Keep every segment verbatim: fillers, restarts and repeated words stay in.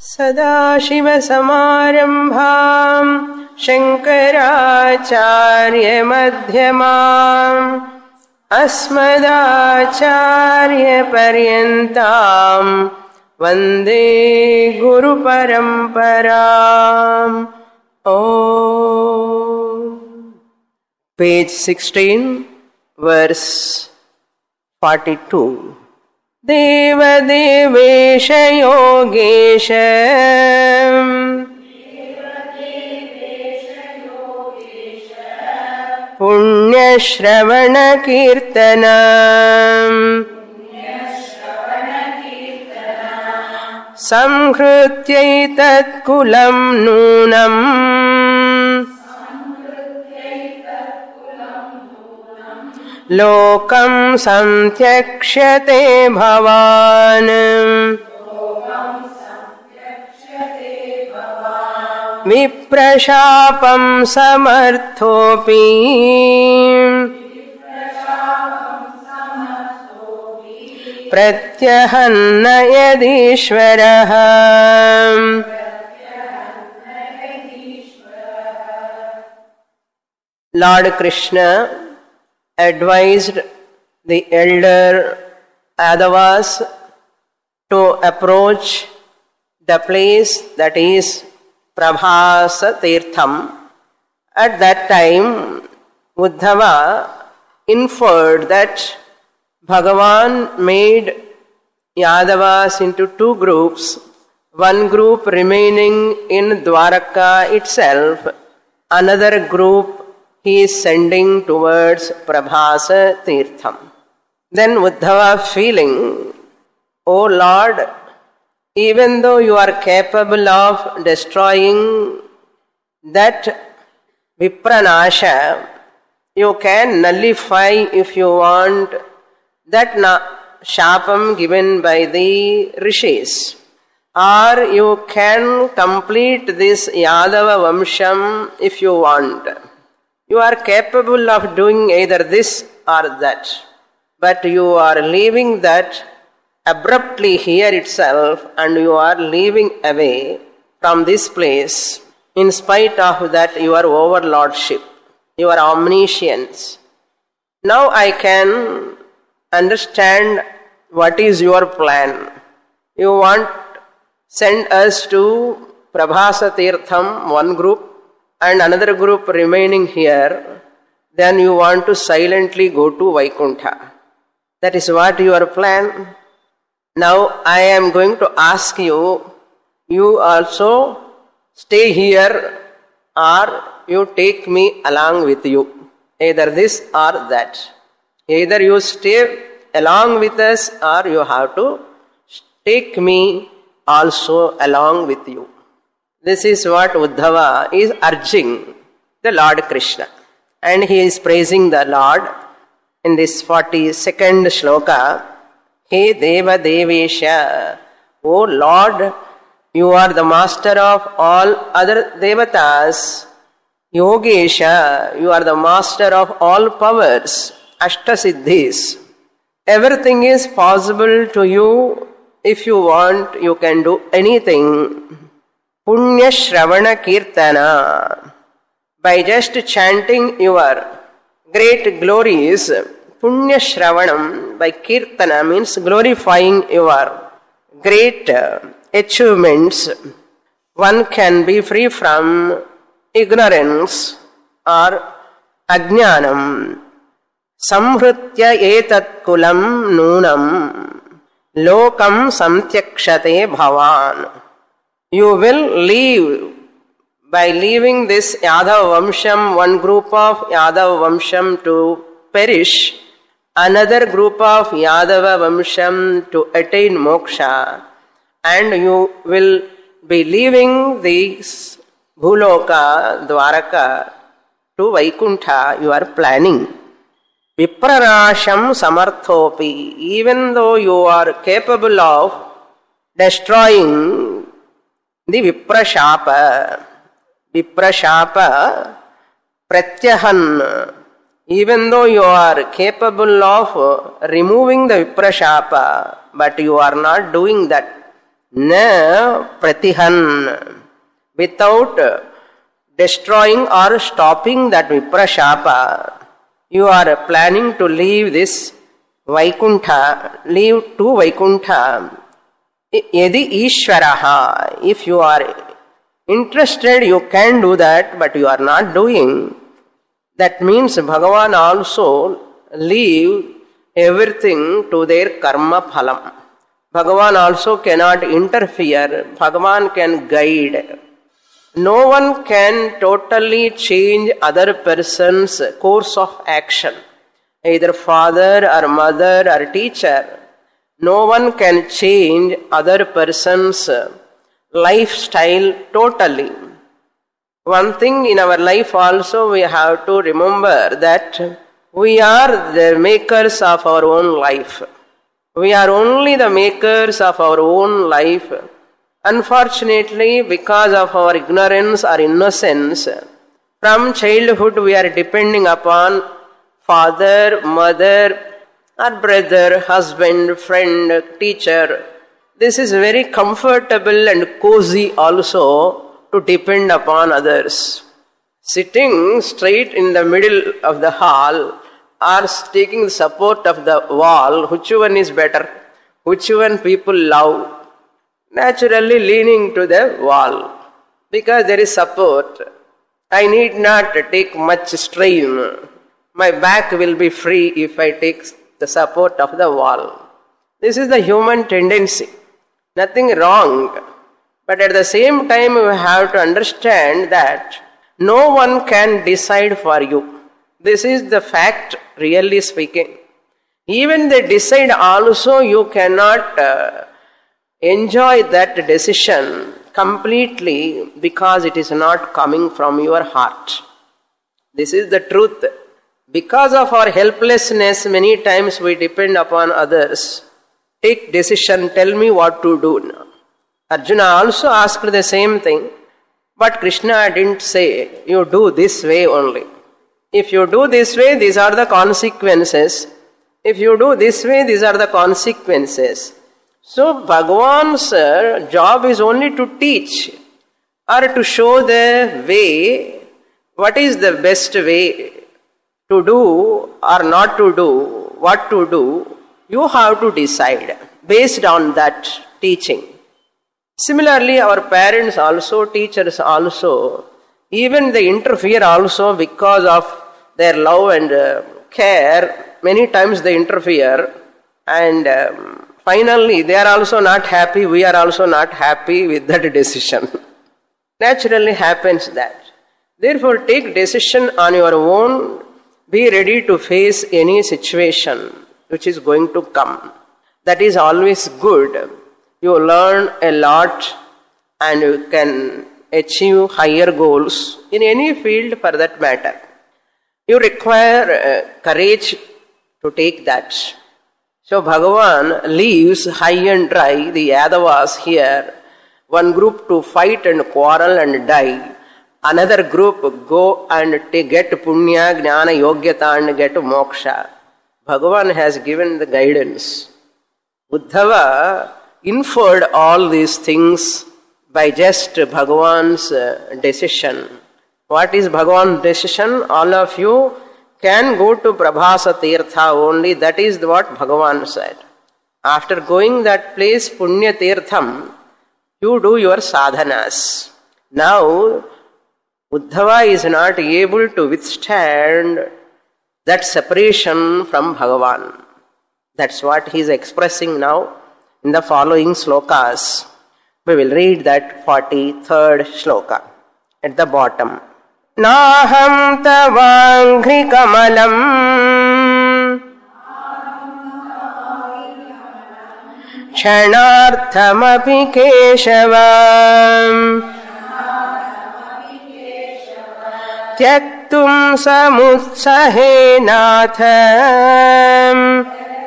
सदाशिवसमारम्भां शङ्कराचार्यमध्यमाम् अस्मदाचार्यपर्यन्तां वन्दे गुरुपरम्पराम्. ओ Page sixteen, verse forty-two. देवदेवेश Yogesh पुण्यश्रवण कीर्तन संहृत्यैतत्कुलं नूनम् लोकं संत्यक्ष्यते भवान्. विप्रशापं समर्थोऽपि प्रत्यहन्न यदीश्वरः. Lord Krishna advised the elder Yadavas to approach the place that is Prabhasa Tirtham. At that time, Uddhava inferred that Bhagavan made Yadavas into two groups, one group remaining in Dwaraka itself, another group he is sending towards Prabhasa Tirtham. Then Uddhava feeling, O Lord, even though you are capable of destroying that Vipranasha, you can nullify if you want that na- Shapam given by the Rishis. Or you can complete this Yadava Vamsham if you want. You are capable of doing either this or that, but you are leaving that abruptly here itself and you are leaving away from this place in spite of that your overlordship, your omniscience. Now I can understand what is your plan. You want to send us to Prabhasa Tirtham, one group, and another group remaining here, then you want to silently go to Vaikuntha. That is what your plan. Now I am going to ask you, you also stay here or you take me along with you. Either this or that. Either you stay along with us or you have to take me also along with you. This is what Uddhava is urging the Lord Krishna. And he is praising the Lord in this forty-second shloka. He Deva Devesha, O Lord, you are the master of all other devatas. Yogesha, you are the master of all powers. Ashtasiddhis. Everything is possible to you. If you want, you can do anything. Punya Shravana Kirtana. By just chanting your great glories, Punya Shravanam, by Kirtana means glorifying your great achievements, one can be free from ignorance or ajnanam. Samhritya etat kulam noonam lokam samtyakshate bhavan. You will leave, by leaving this Yadav Vamsham, one group of Yadav Vamsham to perish, another group of Yadava Vamsham to attain moksha, and you will be leaving this Bhuloka, Dwaraka, to Vaikuntha. You are planning. Vipranasham samarthopi. Even though you are capable of destroying the Viprashapa, Viprashapa, Pratyahan, even though you are capable of removing the Viprashapa, but you are not doing that. na pratihan, without destroying or stopping that viprashapa, you are planning to leave this Vaikuntha, leave to Vaikuntha. Yadi Ishvaraha, if you are interested, you can do that, but you are not doing. That means Bhagavan also leave everything to their karma phalam. Bhagavan also cannot interfere. Bhagavan can guide. No one can totally change other person's course of action. Either father or mother or teacher. No one can change other person's lifestyle totally. One thing in our life also we have to remember that we are the makers of our own life. We are only the makers of our own life. Unfortunately, because of our ignorance or innocence, from childhood we are depending upon father, mother, or brother, husband, friend, teacher. This is very comfortable and cozy also to depend upon others. Sitting straight in the middle of the hall or taking the support of the wall, which one is better? Which one people love? Naturally leaning to the wall, because there is support. I need not take much strain. My back will be free if I take the support of the wall. This is the human tendency. Nothing wrong. But at the same time, we have to understand that no one can decide for you. This is the fact, really speaking. Even they decide also, you cannot uh, enjoy that decision completely because it is not coming from your heart. This is the truth. Because of our helplessness, many times we depend upon others. Take decision, tell me what to do now. Arjuna also asked the same thing, but Krishna didn't say, you do this way only. If you do this way, these are the consequences. If you do this way, these are the consequences. So Bhagavan's uh, job is only to teach or to show the way, what is the best way to do or not to do, what to do. You have to decide based on that teaching. Similarly, our parents also, teachers also, even they interfere also because of their love and uh, care. Many times they interfere, and um, finally they are also not happy, we are also not happy with that decision. Naturally happens that. Therefore, take decision on your own, be ready to face any situation which is going to come. That is always good. You learn a lot and you can achieve higher goals in any field for that matter. You require uh, courage to take that. So Bhagavan leaves high and dry the Yadavas here. One group to fight and quarrel and die. Another group go and get punya, jnana, yogyata and get moksha. Bhagavan has given the guidance. Uddhava inferred all these things by just Bhagavan's decision. What is Bhagavan's decision? All of you can go to Prabhasa Tirtha only. That is what Bhagavan said. After going that place, Punya Tirtham, you do your sadhanas. Now, Uddhava is not able to withstand that separation from Bhagavan. That's what he is expressing now in the following slokas. We will read that forty-third shloka at the bottom. Naham tavangri kamalam kshanarthamapi keshavam tyaktum samutsahe natham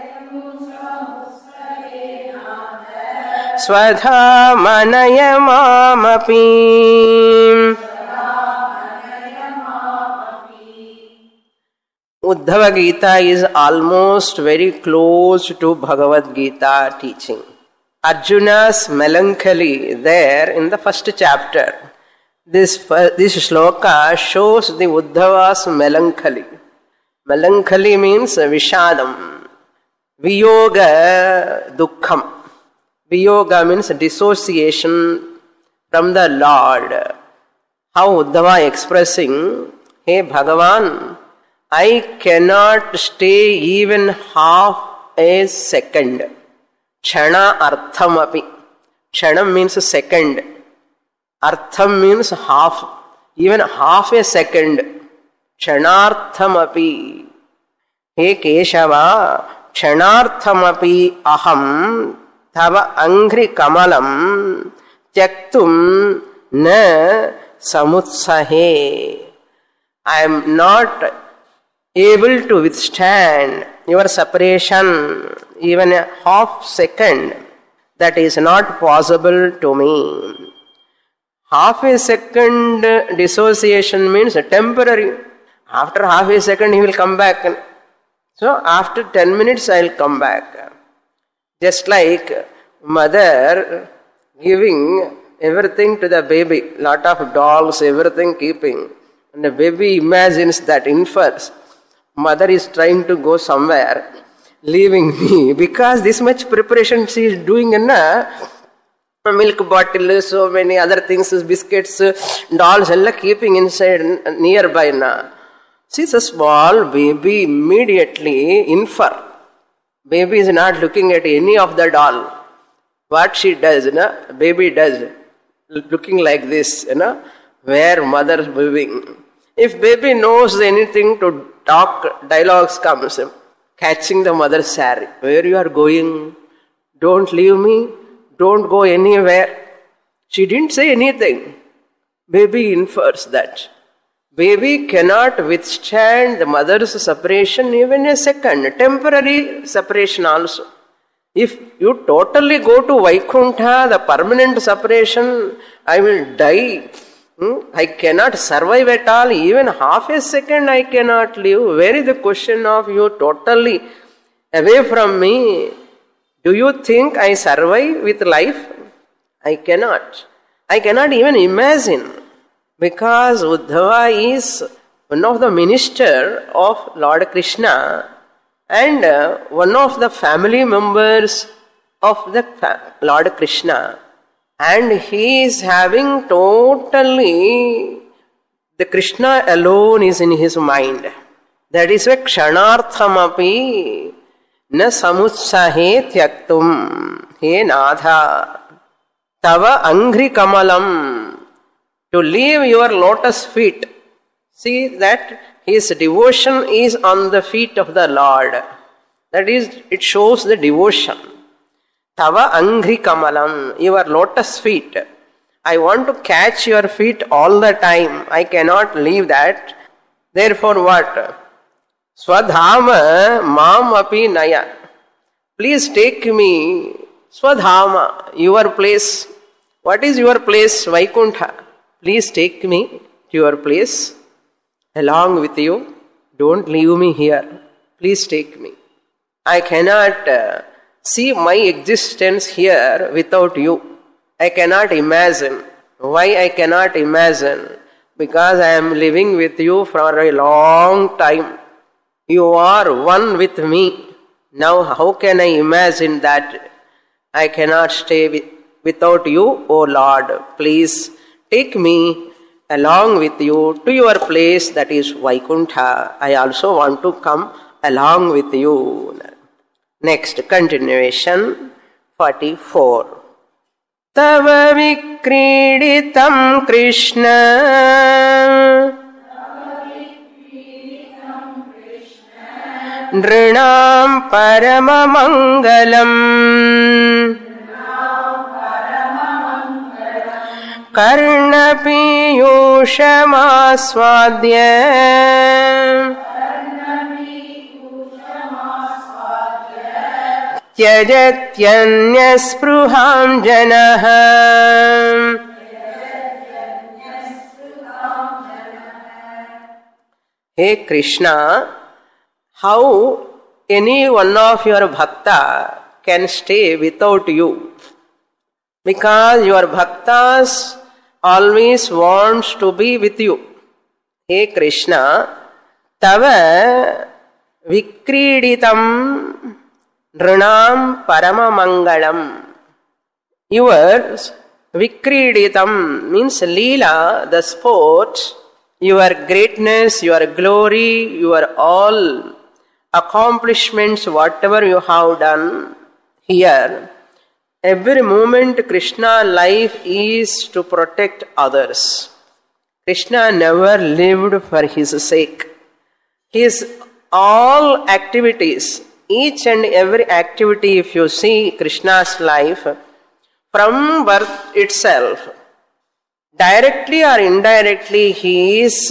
Swadha manaya mamapi. Uddhava Gita is almost very close to Bhagavad Gita teaching. Arjuna's melancholy there in the first chapter. This, this shloka shows the Uddhava's melancholy. Melancholy means Vishadam. Viyoga Dukkham. Viyoga means dissociation from the Lord. How Uddhava expressing, hey Bhagavan, I cannot stay even half a second. Chana artham api. Chanam means a second. Artham means half. Even half a second. Chanartham api. He Keshava, Chanartham api aham tava angri kamalam tyaktum na samutsahe. I am not able to withstand your separation even a half second. That is not possible to me. Half a second dissociation means temporary. After half a second he will come back. So after ten minutes I will come back. Just like mother giving everything to the baby, lot of dolls, everything keeping. And the baby imagines that, infers, mother is trying to go somewhere, leaving me, because this much preparation she is doing in a milk bottle, so many other things, biscuits, dolls, all keeping inside nearby. Na. She's a small baby, immediately infer. Baby is not looking at any of the doll. What she does, na, baby does, looking like this, you know, where mother is moving. If baby knows anything to talk, dialogues comes, catching the mother's saree. Where you are going? Don't leave me. Don't go anywhere. She didn't say anything. Baby infers that. Baby cannot withstand the mother's separation even a second. Temporary separation also. If you totally go to Vaikuntha, the permanent separation, I will die. Hmm? I cannot survive at all. Even half a second I cannot live. Where is the question of you totally away from me? Do you think I survive with life? I cannot. I cannot even imagine. Because Uddhava is one of the minister of Lord Krishna and uh, one of the family members of the fa- Lord Krishna. And he is having totally, the Krishna alone is in his mind. That is why kshanarthamapi na samutsahe tyaktum. He Natha, tava angri kamalam. To leave your lotus feet. See that his devotion is on the feet of the Lord. That is, it shows the devotion. Tava angri kamalam, your lotus feet. I want to catch your feet all the time. I cannot leave that. Therefore what? Swadhama mam api naya. Please take me. Swadhama, your place. What is your place? Vaikuntha. Please take me to your place along with you. Don't leave me here. Please take me. I cannot uh, see my existence here without you. I cannot imagine. Why I cannot imagine? Because I am living with you for a long time. You are one with me. Now how can I imagine that I cannot stay with, without you? Oh Lord, please take me along with you to your place, that is Vaikuntha. I also want to come along with you. Next, continuation, forty-four. Tava vikriditam Krishna Nrinam paramamangalam Karna piyushamaswadya Tyajatyanyaspraham janah. Hey Krishna, how any one of your bhakta can stay without you? Because your bhaktas always wants to be with you. Hey Krishna, tava vikriditam nrinam paramamangalam. Yours vikriditam means leela, the sport, your greatness, your glory, your all accomplishments, whatever you have done here, every moment Krishna life is to protect others. Krishna never lived for his sake. His all activities, each and every activity, if you see Krishna's life, from birth itself, directly or indirectly, he is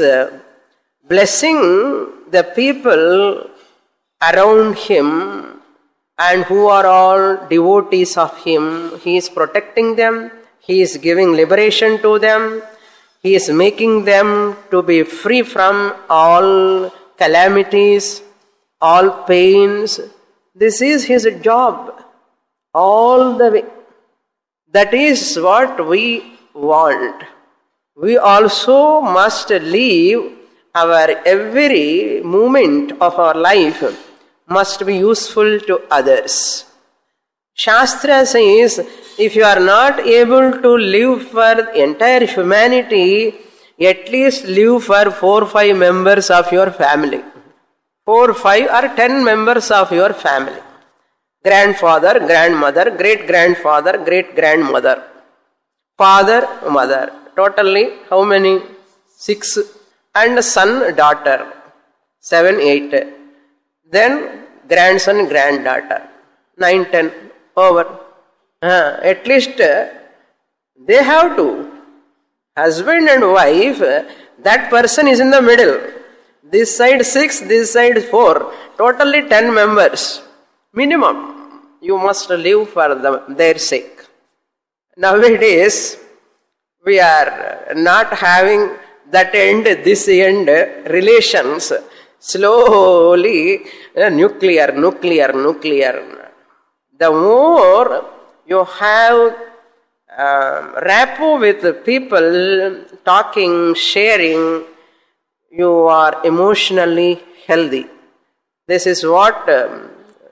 blessing the people around him and who are all devotees of him. He is protecting them, he is giving liberation to them, he is making them to be free from all calamities, all pains. This is his job all the way. That is what we want. We also must live our every moment of our life must be useful to others. Shastra says, if you are not able to live for the entire humanity, at least live for four or five members of your family. Four, five or ten members of your family. Grandfather, grandmother, great-grandfather, great-grandmother. Father, mother. Totally, how many? Six. And son, daughter. Seven, eight. Then grandson, granddaughter. Nine, ten. Over. Uh, at least uh, they have to. Husband and wife, uh, that person is in the middle. This side six, this side four. Totally ten members. Minimum. You must live for them, their sake. Nowadays, we are not having that end, this end relations. Slowly, uh, nuclear, nuclear, nuclear. The more you have uh, rapport with people, talking, sharing, you are emotionally healthy. This is what um,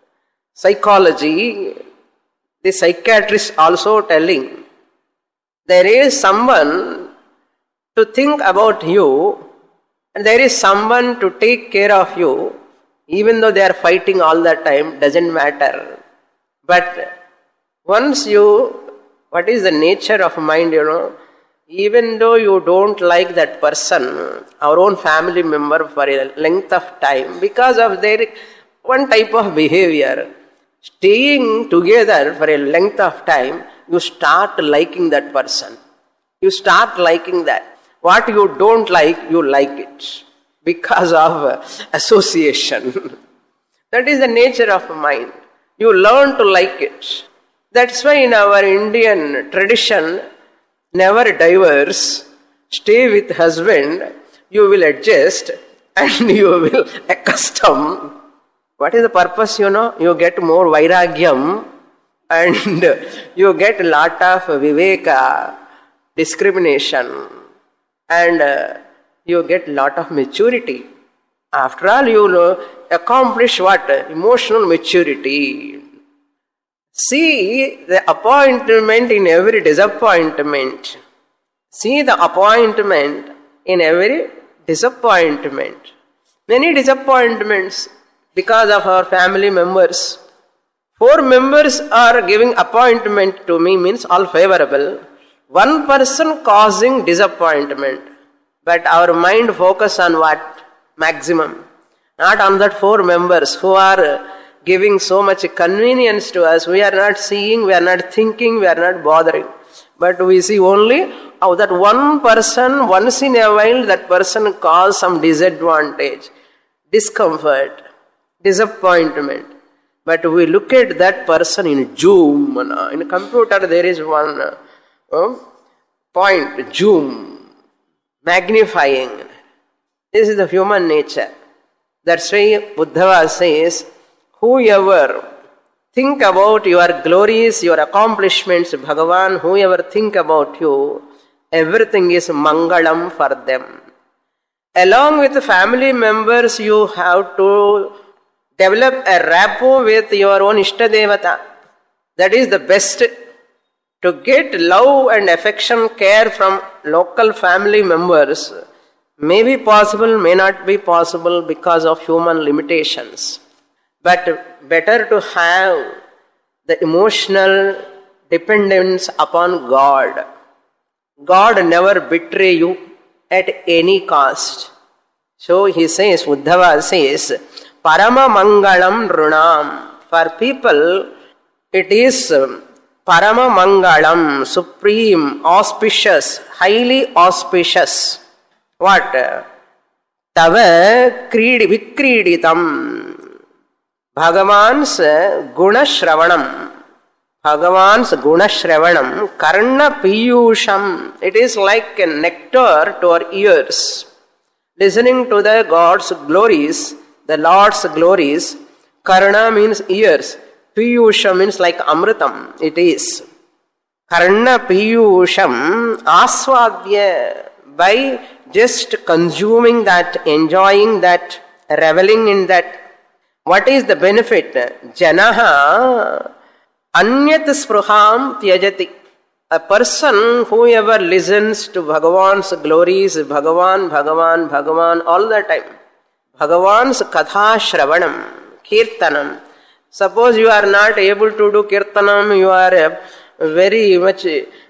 psychology, the psychiatrist also telling. There is someone to think about you and there is someone to take care of you, even though they are fighting all the time, doesn't matter. But once you, what is the nature of mind, you know, even though you don't like that person, our own family member for a length of time, because of their one type of behavior, staying together for a length of time, you start liking that person. You start liking that. What you don't like, you like it. Because of association. That is the nature of mind. You learn to like it. That's why in our Indian tradition, never divorce, stay with husband, you will adjust and you will accustom. What is the purpose, you know? You get more vairagyam and you get a lot of viveka, discrimination, and uh, you get a lot of maturity. After all, you know, accomplish what? Emotional maturity. See the appointment in every disappointment. See the appointment in every disappointment. Many disappointments because of our family members. Four members are giving appointment to me means all favorable. One person causing disappointment. But our mind focus on what? Maximum. Not on that four members who are giving so much convenience to us. We are not seeing, we are not thinking, we are not bothering. But we see only how that one person, once in a while, that person cause some disadvantage, discomfort, disappointment. But we look at that person in zoom. In a computer there is one uh, point, zoom, magnifying. This is the human nature. That's why Uddhava says, whoever think about your glories, your accomplishments, Bhagavan, whoever think about you, everything is mangalam for them. Along with the family members, you have to develop a rapport with your own Ishtadevata. That is the best. To get love and affection, care from local family members may be possible, may not be possible because of human limitations. But better to have the emotional dependence upon God. God never betray you at any cost. So he says, Uddhava says, Parama Mangalam Runam. For people, it is Parama Mangalam, supreme, auspicious, highly auspicious. What? Tava kridi vikriditam. Bhagavan's guna shravanam. Bhagavan's guna shravanam. Karna piyusham. It is like a nectar to our ears. Listening to the God's glories, the Lord's glories. Karna means ears. Piyusha means like amritam. It is. Karna piyusham aswadya. By just consuming that, enjoying that, reveling in that. What is the benefit? Janaha anyat spruham tyajati. A person, whoever listens to Bhagavan's glories, Bhagavan, Bhagavan, Bhagavan all the time. Bhagavan's katha shravanam, kirtanam. Suppose you are not able to do kirtanam, you are uh, very much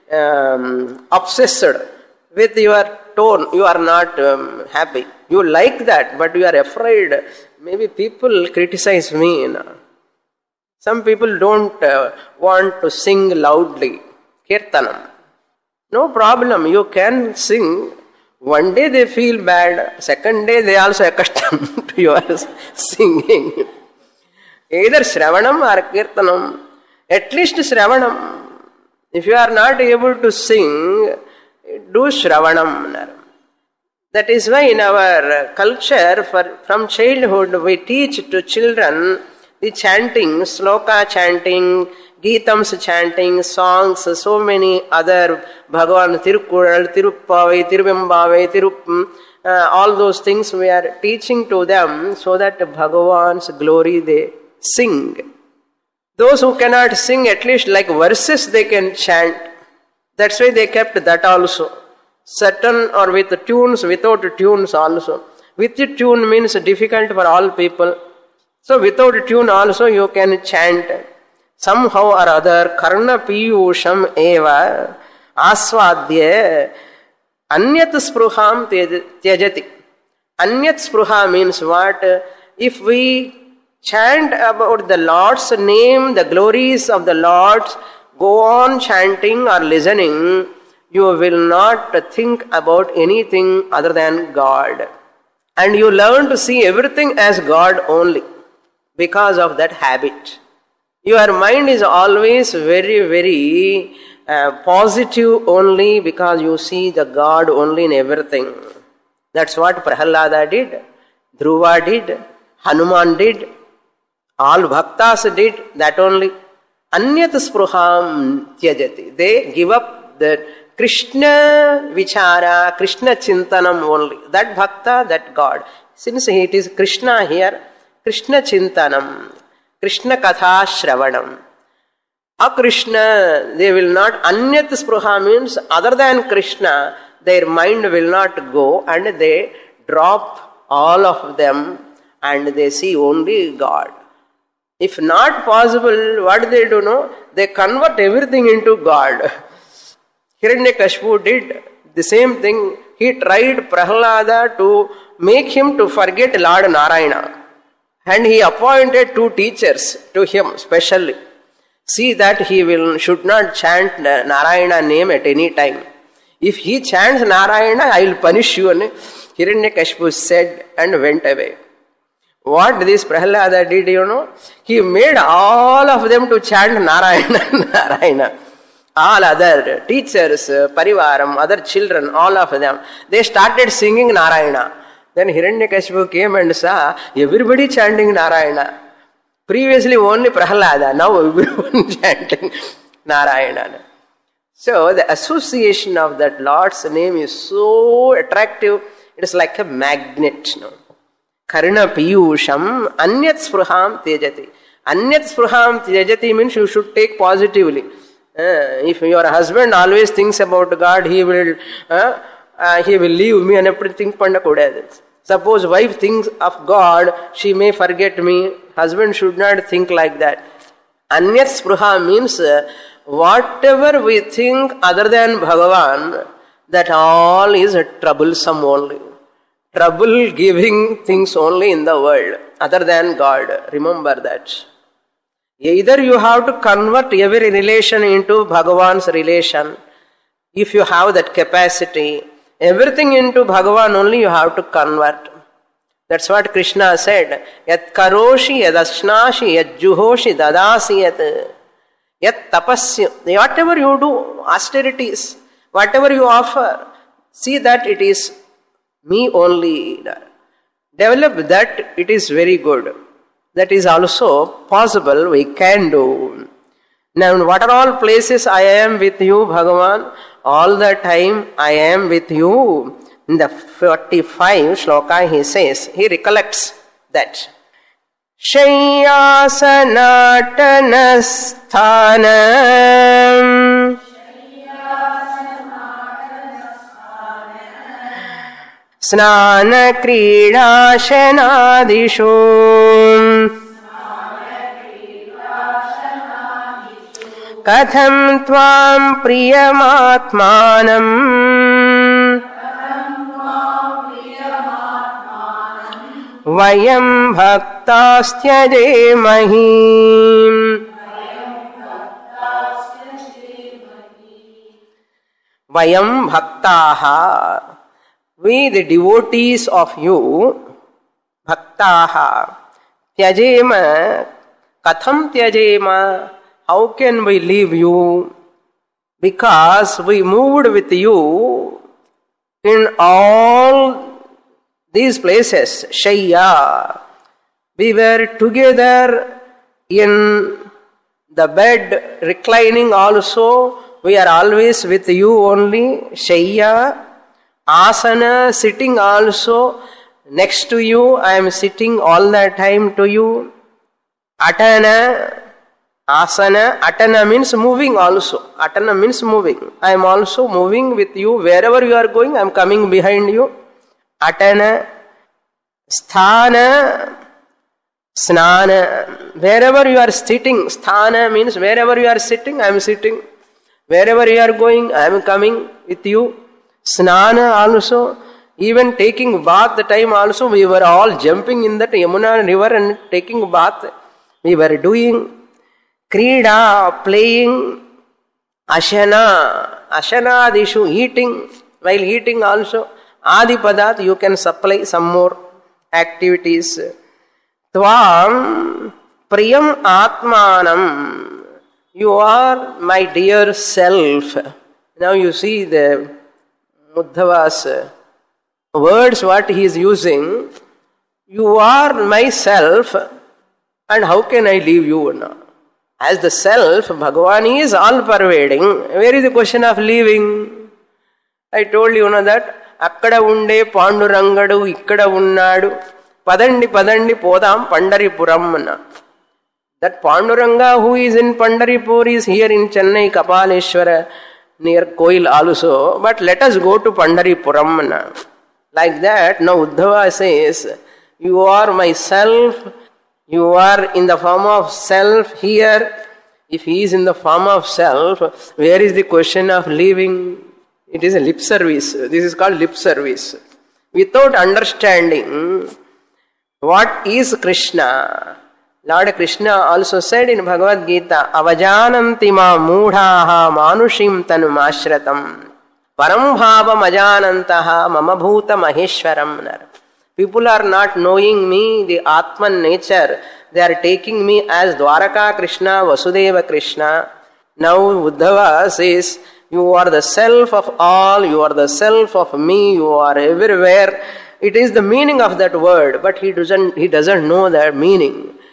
um, obsessed with your tone, you are not um, happy. You like that, but you are afraid. Maybe people criticize me. You know. Some people don't uh, want to sing loudly. Kirtanam. No problem, you can sing. One day they feel bad, second day they also accustomed to your singing. Either Shravanam or Kirtanam. At least Shravanam. If you are not able to sing, do Shravanam. That is why in our culture, for, from childhood, we teach to children the chanting, sloka chanting, Geetams chanting, songs, so many other Bhagavan, Tirukural, Tiruppavai, Tiruvembavai, Tirup, uh, all those things we are teaching to them so that Bhagavan's glory they sing. Those who cannot sing, at least like verses they can chant. That's why they kept that also. Certain or with tunes, without tunes also. With the tune means difficult for all people. So without tune also you can chant. Somehow or other, karna piyusham eva aswadya anyat spruham tyajati. Anyat spruha means what? If we chant about the Lord's name, the glories of the Lord, go on chanting or listening, you will not think about anything other than God. And you learn to see everything as God only because of that habit. Your mind is always very, very uh, positive only because you see the God only in everything. That's what Prahalada did, Dhruva did, Hanuman did, all bhaktas did that only. Anyat spruham tyajati. They give up the Krishna vichara, Krishna chintanam only. That bhakta, that God. Since it is Krishna here, Krishna chintanam. Krishna katha shravanam. Akrishna, they will not, anyat spruha means other than Krishna, their mind will not go and they drop all of them and they see only God. If not possible, what they do know? They convert everything into God. Hiranyakashipu did the same thing. He tried Prahlada to make him to forget Lord Narayana. And he appointed two teachers to him specially. See that he will should not chant Narayana name at any time. If he chants Narayana, I will punish you. Hiranyakashipu said and went away. What this Prahlada did, you know? He made all of them to chant Narayana, Narayana. All other teachers, Parivaram, other children, all of them, they started singing Narayana. Then Hiranyakashipu came and saw everybody chanting Narayana. Previously only Prahlada, now everyone chanting Narayana. So the association of that Lord's name is so attractive, it is like a magnet. No? Karna piyusham anyat spruham tejati. Anyat spruham tejati means you should take positively. Uh, if your husband always thinks about God, he will uh, uh, he will leave me and everything pandakudadu. Suppose wife thinks of God, she may forget me. Husband should not think like that. Anyat spruha means uh, whatever we think other than Bhagavan, that all is troublesome only. Trouble giving things only in the world, other than God. Remember that. Either you have to convert every relation into Bhagavan's relation. If you have that capacity, everything into Bhagavan only you have to convert. That's what Krishna said. Yat karoshi, yad ashnashi, yad juhoshi, dadasi, yat, yat tapasya. Whatever you do, austerities, whatever you offer, see that it is me only. Develop that, it is very good. That is also possible, we can do. Now, in what are all places I am with you, Bhagavan? All the time I am with you. In the forty-five shloka he says, he recollects that. Shayyasanatanasthanam Snana Kridashanadishu Katham Tvam Priyamatmanam Vayam Bhaktastyajeemahi. Vayam Bhaktaha. We, the devotees of you, Bhaktaha, Tyajema, Katham Tyajema, how can we leave you? Because we moved with you in all these places, Shayya. We were together in the bed, reclining also. We are always with you only, Shayya. Asana, sitting also next to you, I am sitting all the time to you. Atana, asana, atana means moving also. Atana means moving. I am also moving with you. Wherever you are going, I am coming behind you. Atana, sthana, snana. Wherever you are sitting, sthana means wherever you are sitting, I am sitting. Wherever you are going, I am coming with you. Snana also, even taking bath the time also, we were all jumping in that Yamuna river and taking bath. We were doing Krida, playing, Ashana, Ashanadishu, eating. While eating also, Adipadat, you can supply some more activities. Tvam Priyam Atmanam. You are my dear self. Now you see the Uddhava's words, what he is using. You are myself, and how can I leave you now? As the self, Bhagavan is all-pervading. Where is the question of leaving? I told you, you know, that akkada unde Pandurangadu, ikkada unnadu, padandi padandi podam Pandaripuram. That Panduranga who is in Pandaripur is here in Chennai, Kapaleshwara, near Koil also, but let us go to Pandaripuram. Like that, now Uddhava says, you are myself, you are in the form of self here. If he is in the form of self, where is the question of leaving? It is a lip service. This is called lip service. Without understanding what is Krishna, Lord Krishna also said in Bhagavad Gita, Avajananti ma moodhaha manushim tanum ashratam param bhavam ajanantaha mama bhuta maheshwaram. People are not knowing me, the Atman nature. They are taking me as Dwaraka Krishna, Vasudeva Krishna. Now Uddhava says, you are the self of all, you are the self of me, you are everywhere. It is the meaning of that word, but he doesn't, he doesn't know that meaning.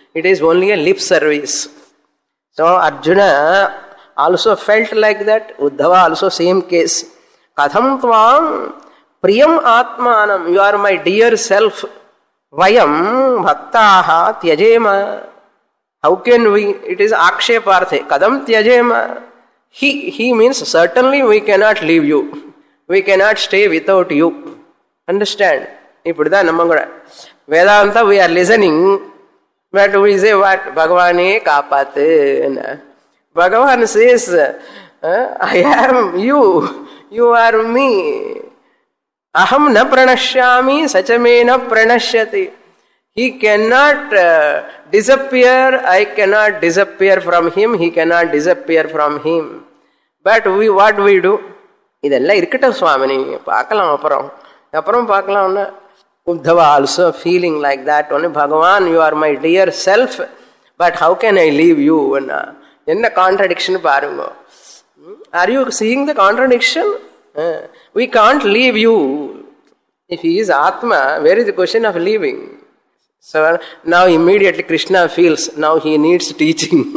it is only a lip service. So Arjuna also felt like that. Uddhava also same case. Katham tvam priyam atmanam, you are my dear self. Vayam bhaktaha tyajema. How can we? It is aksheparthe. Kadam tyajema. He, he means certainly we cannot leave you. We cannot stay without you. Understand? Ippuda namangura. Vedanta we are listening, but we say what? Bhagavane kapate. Bhagavan says, uh, I am you. You are me. Aham na pranashyami sachame na pranashyati. He cannot uh, disappear. I cannot disappear from him. He cannot disappear from him. But we, what we do? Idella irkata Swamini. Paakalam aparam. Aparam paakalam. Uddhava also feeling like that. Only Bhagavan, you are my dear self. But how can I leave you? In the contradiction parungo. Are you seeing the contradiction? Uh, we can't leave you. If he is Atma, where is the question of leaving? So now immediately Krishna feels, now he needs teaching.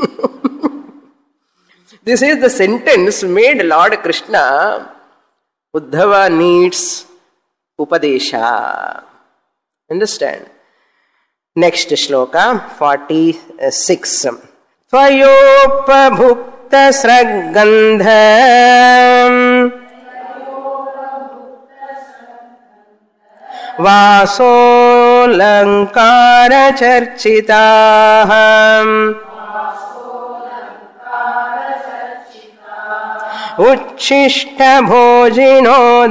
This is the sentence made Lord Krishna, Uddhava needs Upadesha. Understand? Next shloka, forty-six. Tvayopabhukta sragandha Vaso lankara charchitaham Uchishta bhojino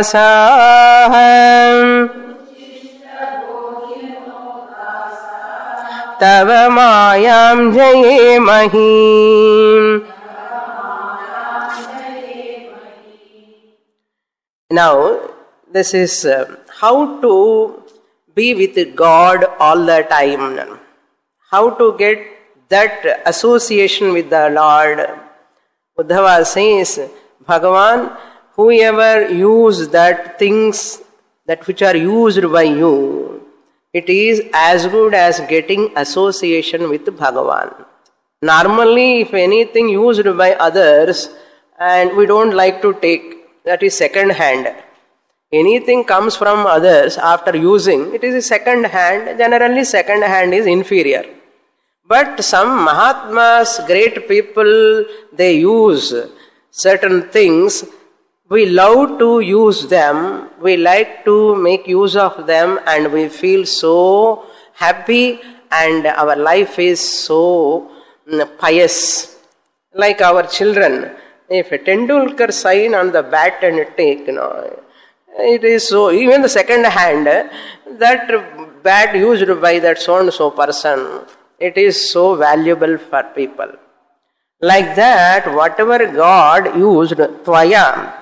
dasaham Tava mayam jayemahim. Now, this is uh, how to be with God all the time. How to get that association with the Lord. Uddhava says, Bhagavan, whoever use that things that which are used by you, it is as good as getting association with Bhagavan. Normally, if anything used by others and we don't like to take, that is second hand. Anything comes from others after using, it is second hand. Generally, second hand is inferior. But some Mahatmas, great people, they use certain things. We love to use them. We like to make use of them, and we feel so happy, and our life is so pious. Like our children, if a Tendulkar sign on the bat and take, you know, it is so, even the second hand, that bat used by that so and so person, it is so valuable for people. Like that, whatever God used, Tvaya,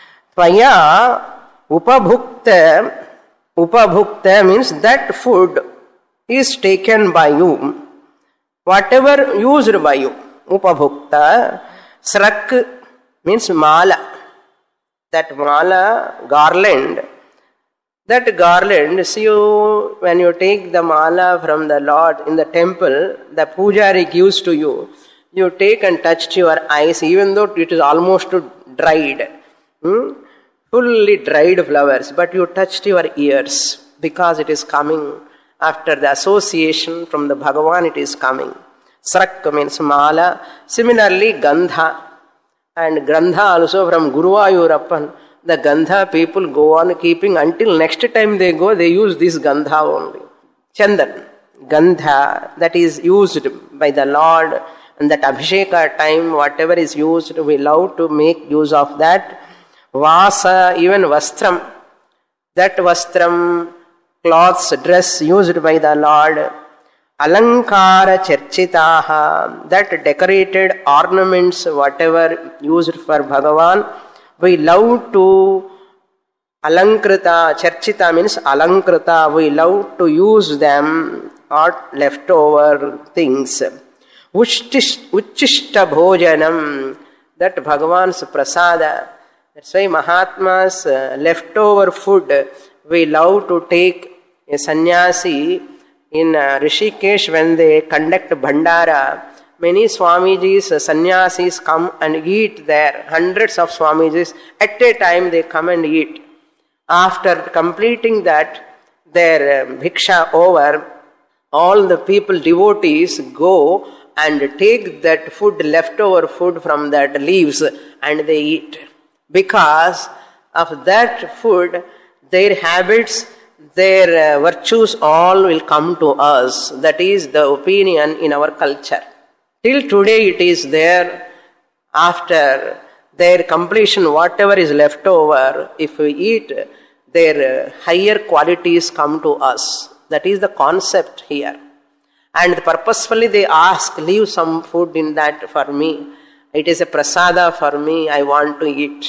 Tvaya upabhukta, upabhukta means that food is taken by you. Whatever used by you, upabhukta, srak means mala. That mala, garland, that garland, see you, when you take the mala from the Lord in the temple, the pujari gives to you, you take and touch your eyes, even though it is almost dried, hmm? fully dried flowers, but you touched your ears, because it is coming after the association from the Bhagavan, it is coming. Srak means mala. Similarly, gandha. And Grandha also from Guruvayurappan. The Gandha people go on keeping until next time they go, they use this Gandha only. Chandan, Gandha, that is used by the Lord, and that Abhisheka time, whatever is used, we love to make use of that. Vasa, even Vastram, that Vastram, clothes, dress used by the Lord. Alankara charchitaha, that decorated ornaments, whatever used for Bhagavan, we love to alankrita. Charchita means alankrita, we love to use them, or leftover things. Uchishta bhojanam, that Bhagavan's prasada. That's why Mahatma's uh, leftover food, we love to take. A sannyasi, in uh, Rishikesh, when they conduct Bhandara, many Swamijis, sannyasis come and eat there. Hundreds of Swamijis at a time they come and eat. After completing that, their uh, bhiksha over, all the people, devotees, go and take that food, leftover food from that leaves, and they eat. Because of that food, their habits, their uh, virtues all will come to us. That is the opinion in our culture. Till today it is there. After their completion, whatever is left over, if we eat, their uh, higher qualities come to us. That is the concept here. And purposefully they ask, leave some food in that for me. It is a prasada for me, I want to eat.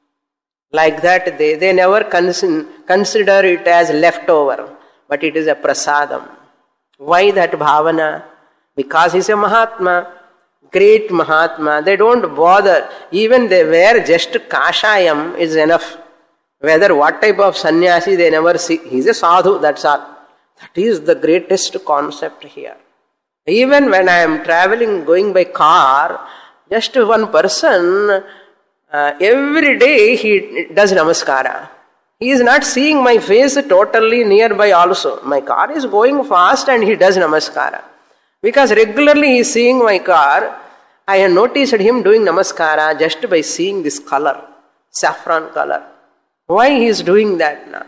Like that, they, they never consider, consider it as leftover, but it is a prasadam. Why that bhavana? Because he's a Mahatma, great Mahatma. They don't bother. Even they wear just kashayam is enough. Whether what type of sannyasi, they never see. He's a sadhu, that's all. That is the greatest concept here. Even when I am traveling, going by car, just one person, uh, every day he does namaskara. He is not seeing my face totally nearby also. My car is going fast and he does namaskara. Because regularly he is seeing my car, I have noticed him doing namaskara just by seeing this color, saffron color. Why he is doing that now?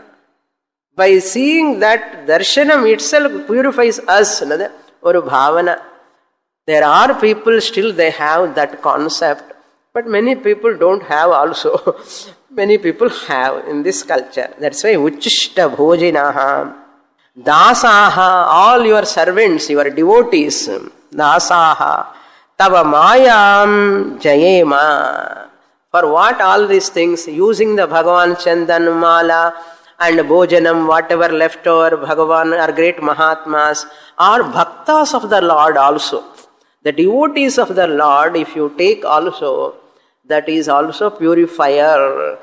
By seeing that, darshanam itself purifies us. Or bhavana. There are people still they have that concept, but many people don't have also. Many people have in this culture. That's why uchishta bhojinaha, dasaha, all your servants, your devotees, dasaha, tava mayam jayema. For what all these things? Using the Bhagavan Chandan Mala and Bhojanam, whatever left over, Bhagavan or great Mahatmas, are bhaktas of the Lord also. The devotees of the Lord, if you take also, that is also purifier.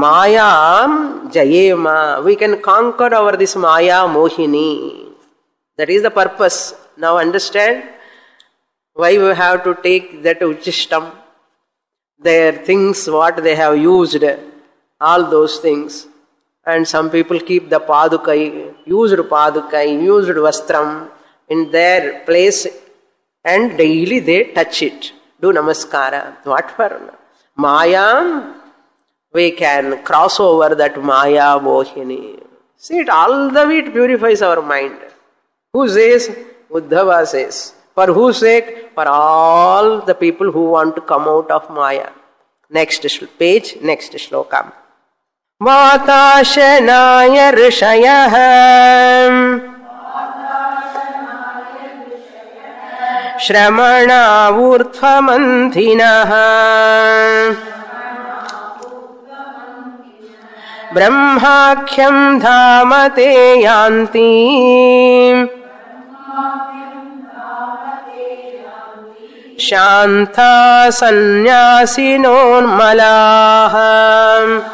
Mayam Jayema. We can conquer over this Maya Mohini. That is the purpose. Now understand why we have to take that Uchishtam. Their things, what they have used, all those things. And some people keep the padukai, used padukai, used vastram in their place, and daily they touch it, do namaskara. What for? Maya, we can cross over that Maya Mohini. See it, all the way it purifies our mind. Who says? Uddhava says. For whose sake? For all the people who want to come out of Maya. Next page, next shloka. Vatashanaya rishayah Shramana urthvamantinah Brahmakhyam dhamate yanti Shanta sannyasinor malaha.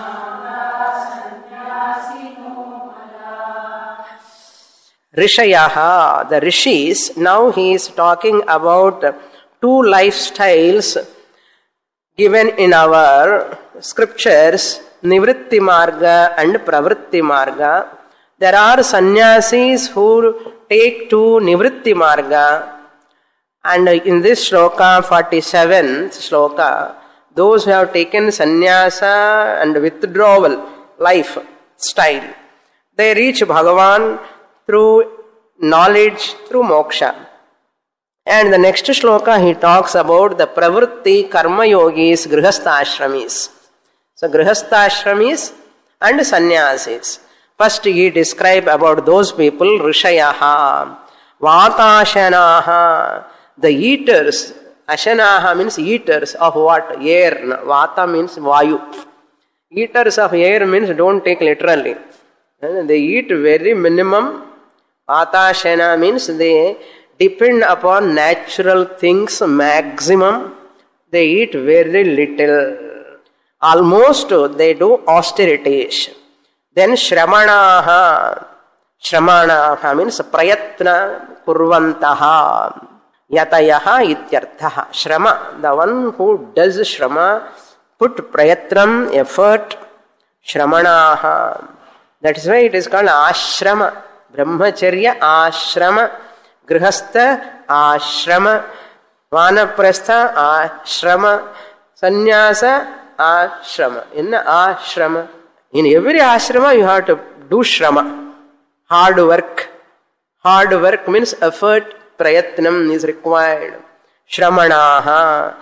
Rishayaha, the rishis. Now he is talking about two lifestyles given in our scriptures, Nivritti Marga and Pravritti Marga. There are sannyasis who take to Nivritti Marga. And in this shloka, forty-seventh shloka, those who have taken sannyasa and withdrawal life style, they reach Bhagavan through knowledge, through moksha. And the next shloka he talks about the pravritti karma yogis, grihasthashramis. So grihasthashramis and sannyasis. First he describes about those people, rishayaha, vatashanaha, the eaters. Ashanaha means eaters of what? Air. Vata means vayu. Eaters of air means don't take literally. They eat very minimum. Vatashana means they depend upon natural things maximum. They eat very little. Almost they do austerities. Then shramanaha. Shramanaha means prayatna kurvantaha. Yatayaha ityarthaha. Shrama, the one who does shrama, put prayatnam, effort, shramanaha. That is why it is called ashrama. Brahmacharya ashrama, grihastha ashrama, vanaprastha ashrama, sannyasa ashrama. In ashrama. In every ashrama you have to do shrama. Hard work. Hard work means effort. Prayatnam is required. Shramanaha.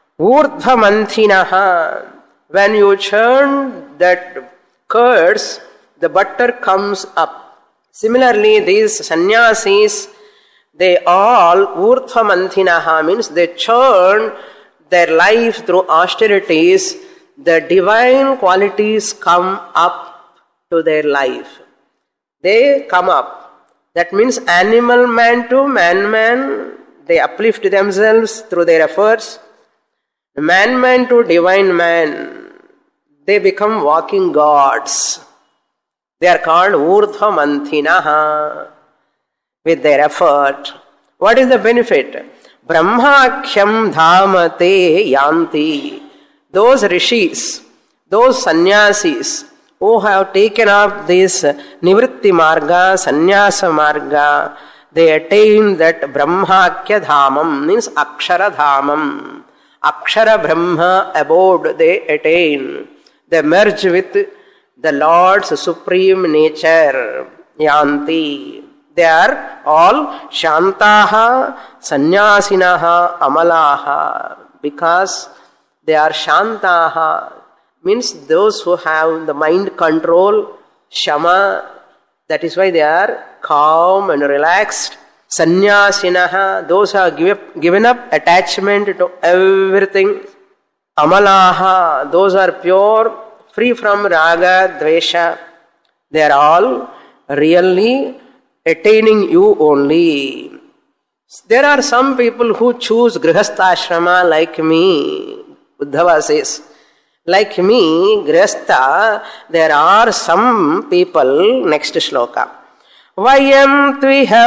Urdhvamantinaha. When you churn that curds, the butter comes up. Similarly, these sannyasis, they all urdhvamantinaha means they churn their life through austerities. The divine qualities come up to their life. They come up. That means animal man to man man, they uplift themselves through their efforts. Man man to divine man, they become walking gods. They are called urdhvamantinaha with their effort. What is the benefit? Brahmakhyam dhamate yanti. Those rishis, those sannyasis, who have taken up this nivritti marga, sannyasa marga, they attain that brahmakya dhamam, means akshara dhamam. Akshara brahma abode they attain. They merge with the Lord's supreme nature, yanti. They are all shantaha, sannyasinaha, amalaha, because they are shantaha, means those who have the mind control, shama, that is why they are calm and relaxed. Sannyasinaha, those who have give up, given up attachment to everything. Amalaha, those are pure, free from raga, dvesha. They are all really attaining you only. There are some people who choose grihastha like me. Uddhava says, like me, grihastha, there are some people, next shloka. Vayam tviha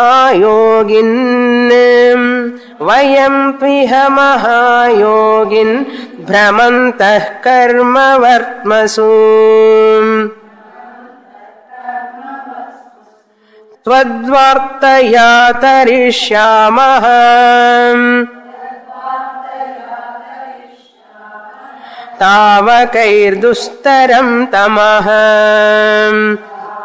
mahayogin, vayam tviha mahayogin, bhramantah karma vartmasu. Tvadvartaya tarishyamaham. Tavakairdustaram tamaham.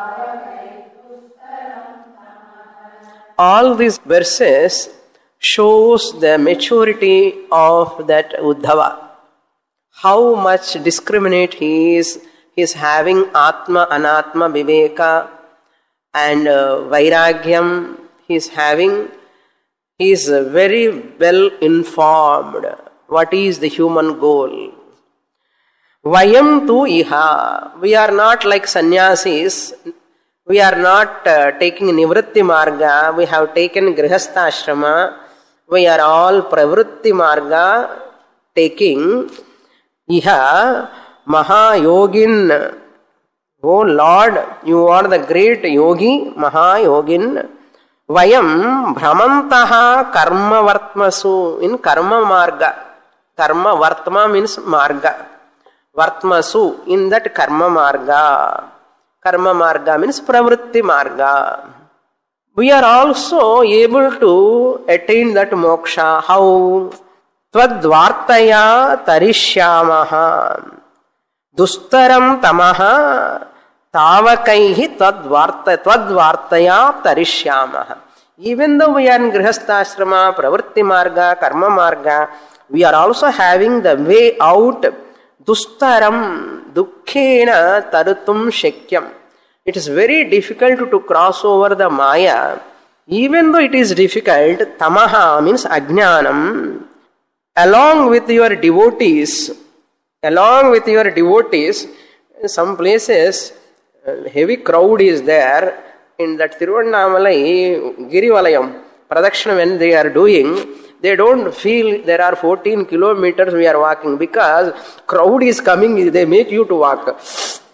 All these verses shows the maturity of that Uddhava. How much discriminate he is. He is having Atma, Anatma, Viveka and uh, Vairagyam. He is having, he is very well informed. What is the human goal? Vayam tu iha. We are not like sannyasis. We are not uh, taking nivritti marga. We have taken grihastha ashrama. We are all pravritti marga taking. Iha mahayogin. Oh Lord, you are the great yogi, mahayogin. Vayam bhramantaha karma vartmasu. In karma marga. Karma vartma means marga. Vartmasu, in that karma marga. Karma marga means pravritti marga. We are also able to attain that moksha. How? Tvadvartaya tarishyamaha. Dustaram tamaha tavakaihi tadvarta tadvartaya tarishyamaha. Even though we are in grihastha ashrama, pravritti marga, karma marga, we are also having the way out. Dustaram dukkhena tarutum shakyam. It is very difficult to cross over the maya. Even though it is difficult, tamaha means ajnanam. Along with your devotees, along with your devotees, in some places, heavy crowd is there. In that Tiruvannamalai, Girivalayam, Pradakshina when they are doing, they don't feel there are fourteen kilometers we are walking because crowd is coming, they make you to walk.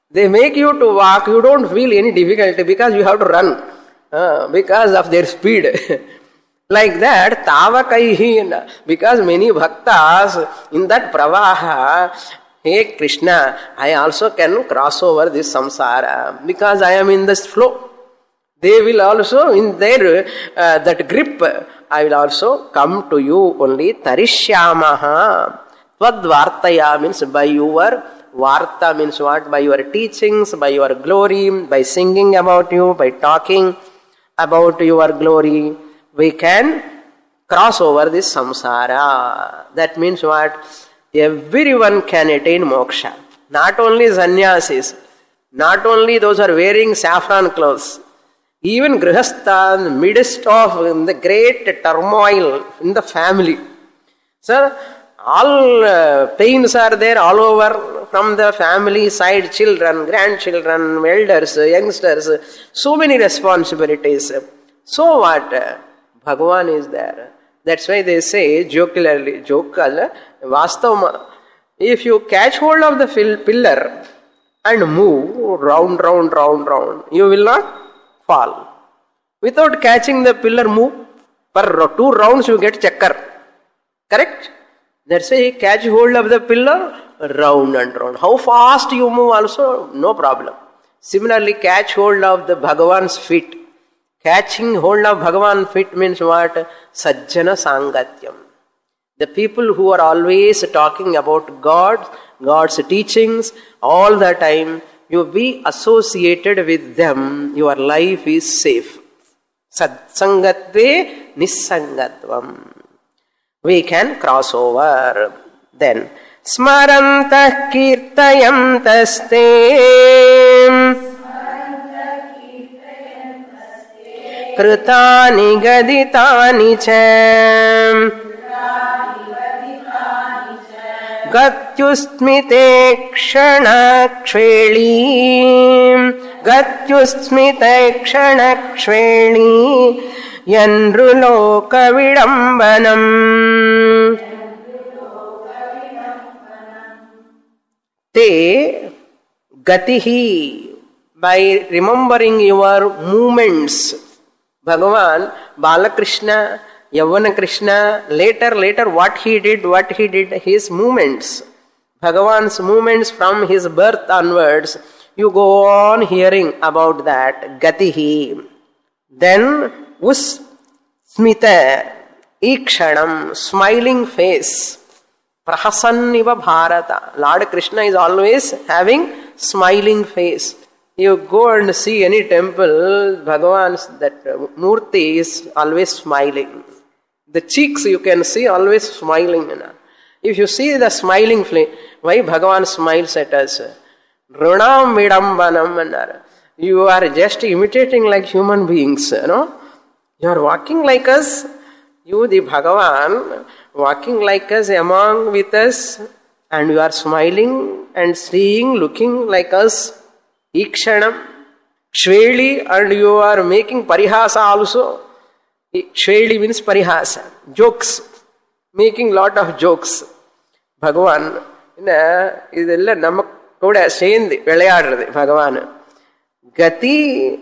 They make you to walk, you don't feel any difficulty because you have to run uh, because of their speed. Like that, tavakaihi, because many bhaktas in that pravaha, hey Krishna, I also can cross over this samsara because I am in this flow. They will also, in their uh, that grip, I will also come to you only. Tarishyamaha. Tvad means by your varta means what? By your teachings, by your glory, by singing about you, by talking about your glory, we can cross over this samsara. That means what? Everyone can attain moksha. Not only sannyasis, not only those who are wearing saffron clothes, even grihastha, in the midst of the great turmoil in the family. So, all uh, pains are there all over from the family side, children, grandchildren, elders, youngsters, so many responsibilities. So what? Bhagavan is there. That's why they say, jocularly, jokal, vastav, if you catch hold of the pillar and move round, round, round, round, you will not fall. Without catching the pillar, move. Per two rounds you get chakkar. Correct? That's why you catch hold of the pillar, round and round. How fast you move also, no problem. Similarly, catch hold of the Bhagavan's feet. Catching hold of Bhagavan's feet means what? Sajjana Sangatyam. The people who are always talking about God, God's teachings, all the time, you be associated with them, your life is safe. Satsangatve Nissangatvam. We can cross over. Then, Smarantah Kirtayantaste Krutani Gaditani Cham Gatyusmite Kshana Kshveli Gatyusmite Kshana Kshveli Yandruloka Vidambanam Te Gatihi. By remembering your movements, Bhagavan, Balakrishna, Yavana Krishna, later, later what he did, what he did, his movements, Bhagavan's movements from his birth onwards, you go on hearing about that, Gatihi. Then, Usmita, Ikshanam, smiling face, Prahasanniva Bharata. Lord Krishna is always having smiling face. You go and see any temple, Bhagavan's, that Murti is always smiling. The cheeks you can see always smiling. If you see the smiling face, why Bhagavan smiles at us? Runam Vidambanam. You are just imitating like human beings, you know. You are walking like us. You, the Bhagavan, walking like us, among with us, and you are smiling and seeing, looking like us. Ikshanam, Kshveli, and you are making parihasa also. Kshveli means parihasa, jokes, making lot of jokes. Bhagavan, idella namak kuda sendi velayadradhu Bhagavan. Gati,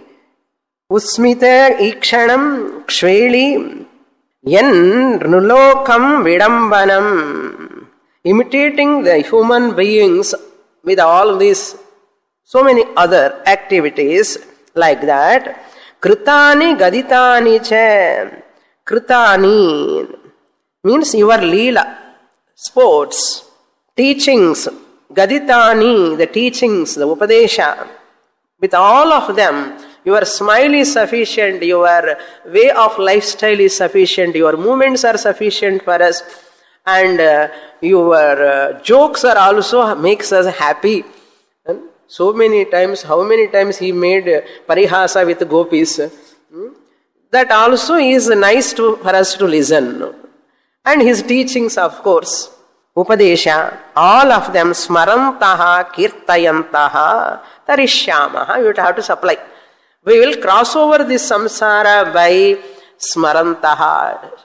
Usmita, Ikshanam, Kshveli, Yan Nulokam Vidambanam. Imitating the human beings with all these so many other activities like that. Krutani Gaditani Cha. Krutani means your Leela, sports, teachings, Gaditani, the teachings, the Upadesha. With all of them, your smile is sufficient, your way of lifestyle is sufficient, your movements are sufficient for us, and uh, your uh, jokes are also makes us happy. And so many times, how many times he made uh, parihasa with gopis. Hmm? That also is nice to, for us to listen. And his teachings, of course, Upadesha, all of them, smarantaha, kirtayantaha, tarishyamaha, you have to supply. We will cross over this samsara by smarantaha,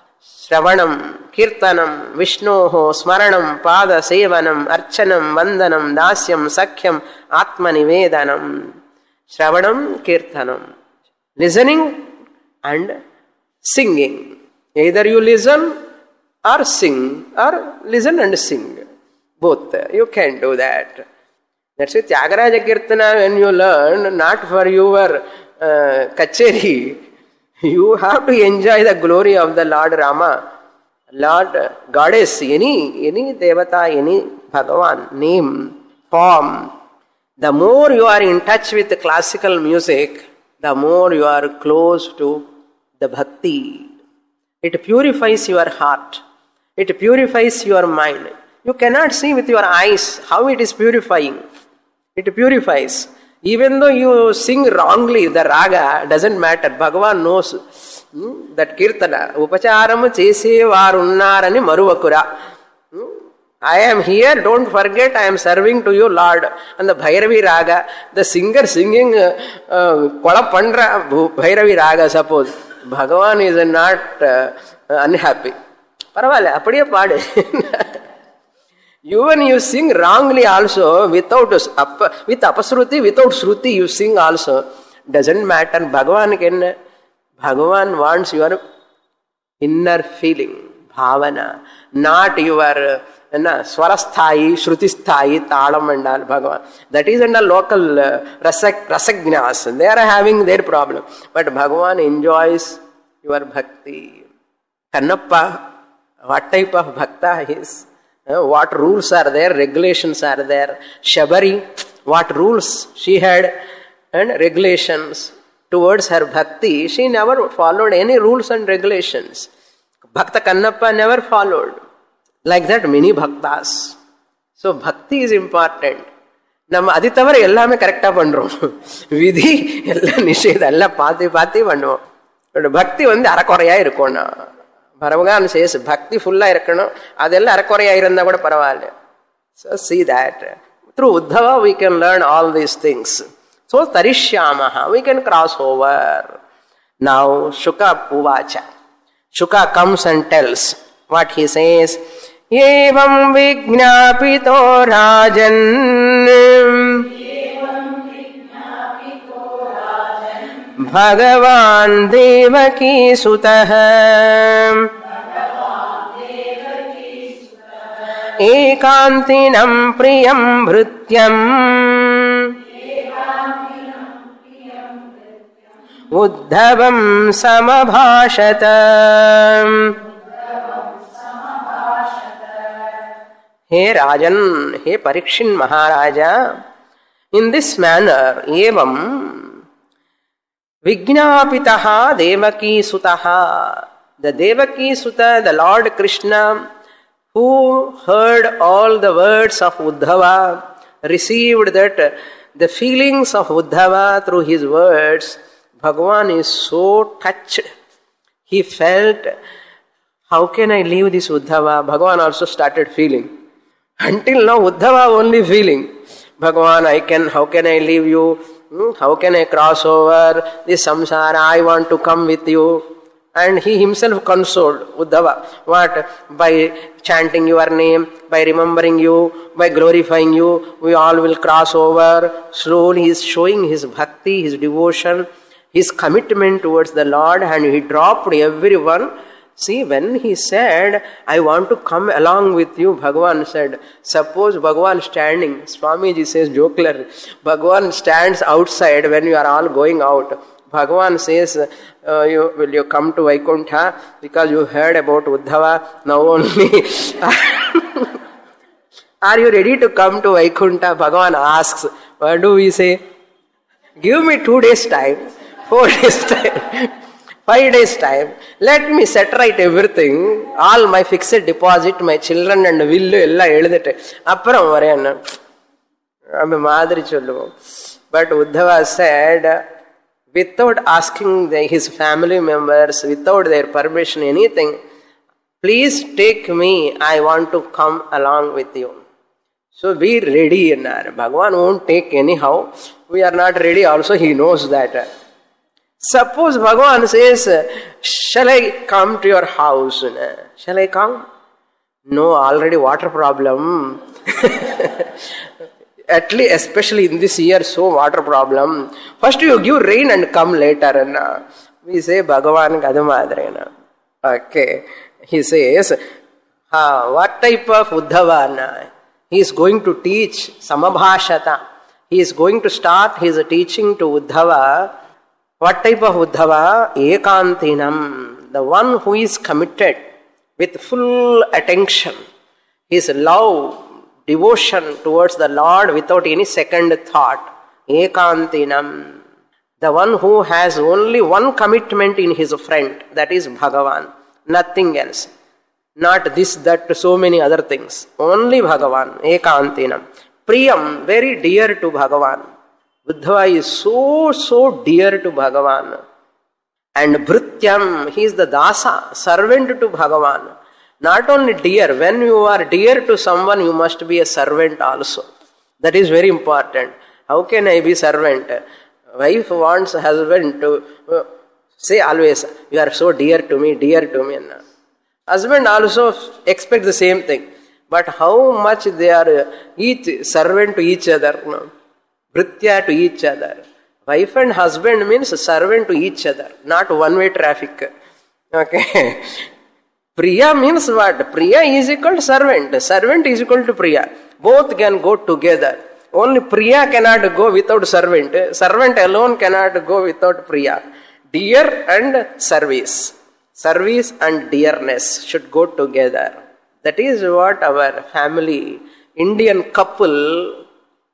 Shravanam, Kirtanam, Vishnoho, Smaranam, Pada Sevanam, Archanam, Vandanam, Dasyam, Sakhyam, Atmanivedanam. Shravanam, Kirtanam. Listening and singing. Either you listen or sing, or listen and sing. Both. You can do that. That's why Tyagaraja Kirtana, when you learn, not for your uh, kacheri, you have to enjoy the glory of the Lord Rama, Lord Goddess, any, any Devata, any Bhagavan, name, form. The more you are in touch with the classical music, the more you are close to the bhakti. It purifies your heart. It purifies your mind. You cannot see with your eyes how it is purifying. It purifies. Even though you sing wrongly, the raga doesn't matter. Bhagavan knows hmm, that kirtana. Upacharam chese varunnarani maruvakura. I am here, don't forget, I am serving to you, Lord. And the Bhairavi raga, the singer singing Kola Pandra Bhairavi raga, suppose. Bhagavan is not uh, unhappy. Paravale, appadiye paade. Even you sing wrongly also, without with apasruti, without shruti, you sing also. Doesn't matter. Bhagavan can, Bhagavan wants your inner feeling, bhavana, not your na, swarasthai, shrutisthai, talam and all, Bhagavan. That is under local uh, rasak, rasagnas. They are having their problem. But Bhagavan enjoys your bhakti. Kannappa, what type of bhakta he is? Uh, what rules are there, regulations are there. Shabari, what rules she had and regulations towards her bhakti. She never followed any rules and regulations. Bhakta Kannappa never followed. Like that many bhaktas. So bhakti is important. Nam aditavara ellame correcta pandrom. Vidhi ella nisheda ella paati paati pandrom. But bhakti vandu arakoraya irukona. Bhagavan says, bhakti fulla irukano, adella arakoraya iranda kuda paravale. So see that. Through Uddhava we can learn all these things. So tarishyamaha, we can cross over. Now Shuka Puvacha. Shuka comes and tells what he says. Evam vignapito rajan Bhagavan Devaki Sutah Ekantinam Priyam Bhrityam Uddhavam Samabhashata. Hey Rajan, hey Parikshin Maharaja, in this manner, evam Vignapitaha Devaki Sutaha. The Devaki Sutta, the Lord Krishna, who heard all the words of Uddhava, received that the feelings of Uddhava through his words, Bhagavan is so touched. He felt, how can I leave this Uddhava? Bhagavan also started feeling. Until now, Uddhava only feeling. Bhagavan, I can, how can I leave you? How can I cross over this samsara? I want to come with you. And he himself consoled Uddhava. What? By chanting your name, by remembering you, by glorifying you, we all will cross over. Slowly he is showing his bhakti, his devotion, his commitment towards the Lord, and he dropped everyone. See, when he said, I want to come along with you, Bhagavan said, suppose Bhagavan standing, Swamiji says, jocular, Bhagavan stands outside when you are all going out. Bhagavan says, uh, you, will you come to Vaikuntha because you heard about Uddhava, now only. Are you ready to come to Vaikuntha? Bhagavan asks, what do we say? Give me two days time, four days time. Five days time, let me set right everything, all my fixed deposit, my children and will, ella eludite. Apparam varena. Amme madri cholluvom. But Uddhava said, without asking the, his family members, without their permission, anything, please take me, I want to come along with you. So be ready. Bhagavan won't take anyhow. We are not ready also, he knows that. Suppose Bhagavan says, shall I come to your house? Shall I come? No, already water problem. At least, especially in this year, so water problem. First you give rain and come later. We say Bhagavan Gadamadrena. Okay. He says, ah, what type of Uddhava? He is going to teach Samabhashata. He is going to start his teaching to Uddhava. What type of Uddhava? Ekantinam. The one who is committed with full attention. His love, devotion towards the Lord without any second thought. Ekantinam. The one who has only one commitment in his friend. That is Bhagavan. Nothing else. Not this, that, so many other things. Only Bhagavan. Ekantinam. Priyam, very dear to Bhagavan. Uddhava is so, so dear to Bhagavan. And Bhrityam, he is the dasa, servant to Bhagavan. Not only dear, when you are dear to someone, you must be a servant also. That is very important. How can I be servant? Wife wants husband to uh, say always, you are so dear to me, dear to me. Husband also expects the same thing. But how much they are each servant to each other. No? Bhritya to each other. Wife and husband means servant to each other, not one-way traffic. Okay. Priya means what? Priya is equal to servant. Servant is equal to Priya. Both can go together. Only Priya cannot go without servant. Servant alone cannot go without Priya. Dear and service. Service and dearness should go together. That is what our family, Indian couple,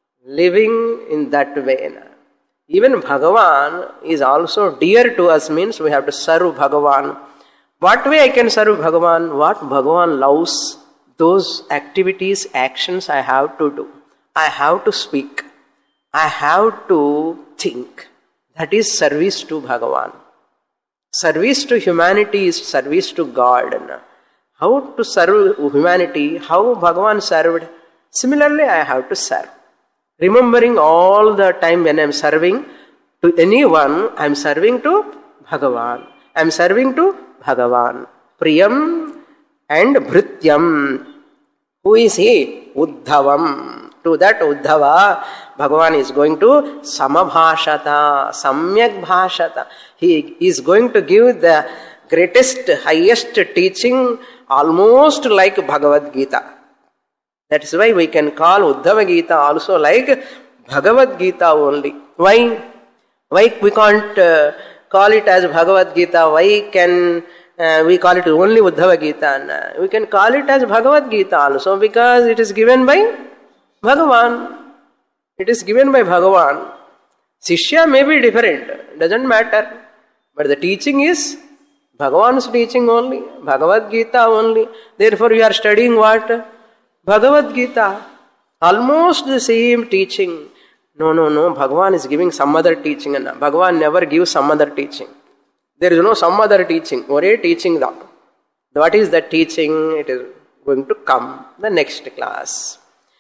living in that way. Even Bhagavan is also dear to us, means we have to serve Bhagavan. What way I can serve Bhagavan? What Bhagavan loves, those activities, actions I have to do. I have to speak. I have to think. That is service to Bhagavan. Service to humanity is service to God. How to serve humanity, how Bhagavan served. Similarly, I have to serve. Remembering all the time when I am serving to anyone, I am serving to Bhagavan. I am serving to Bhagavan. Priyam and Bhrityam. Who is he? Uddhavam. To that Uddhava, Bhagavan is going to Samabhashata, Samyak Bhashata. He is going to give the greatest, highest teaching almost like Bhagavad Gita. That is why we can call Uddhava Gita also like Bhagavad Gita only. Why? Why we can't uh, call it as Bhagavad Gita? Why can uh, we call it only Uddhava Gita? We can call it as Bhagavad Gita also because it is given by Bhagavan. It is given by Bhagavan. Sishya may be different, doesn't matter. But the teaching is Bhagavan's teaching only, Bhagavad Gita only. Therefore you are studying what? Bhagavad Gita. Almost the same teaching. No, no, no. Bhagavan is giving some other teaching. Bhagavan never gives some other teaching. There is no some other teaching. One teaching. What is that teaching? It is going to come the next class.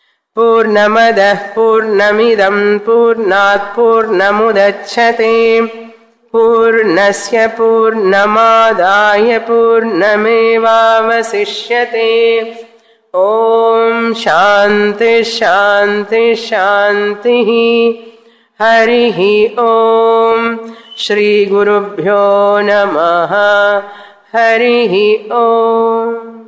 Purnamadah Purnamidam Purnat Purnamudachyate Purnasya Purnamadaya Purnamevavasishyate. Om Shanti Shanti Shanti Harihi Om Shri Gurubhyo Namaha Harihi Om.